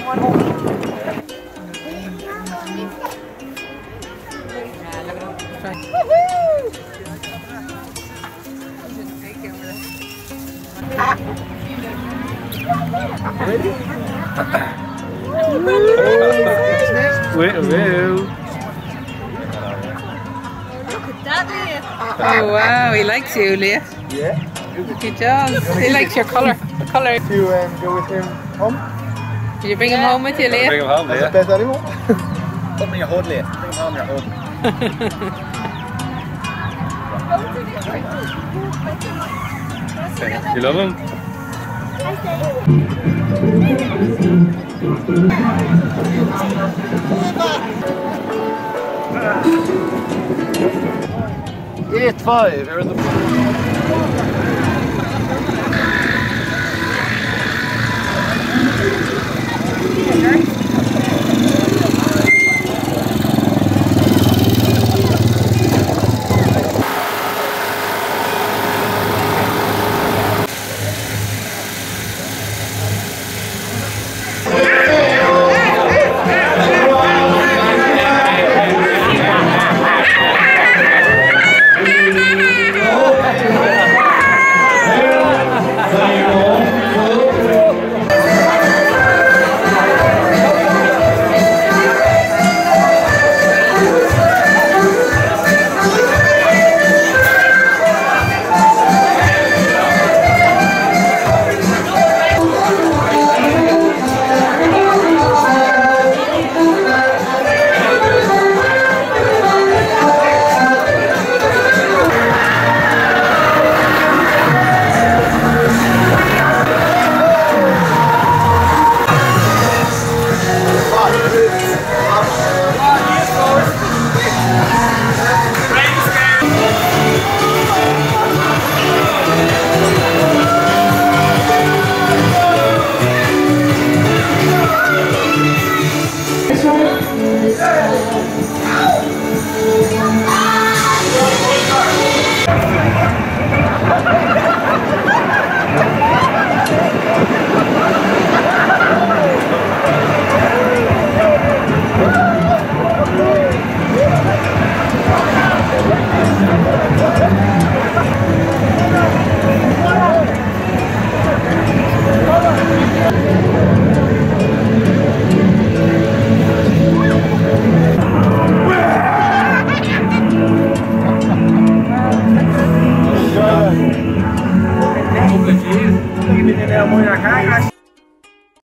Oh wow, he likes you, Leah. Yeah. He does. He likes your colour. The colour. Do you go with him home? Did you bring him home with you, Leah? Bring him home, Leah. That's the best animal. Put him in your hood, Leah. Bring him home in your hood. You love him? Eight five. You're in the. Couple of G's. You've been in there more than I can.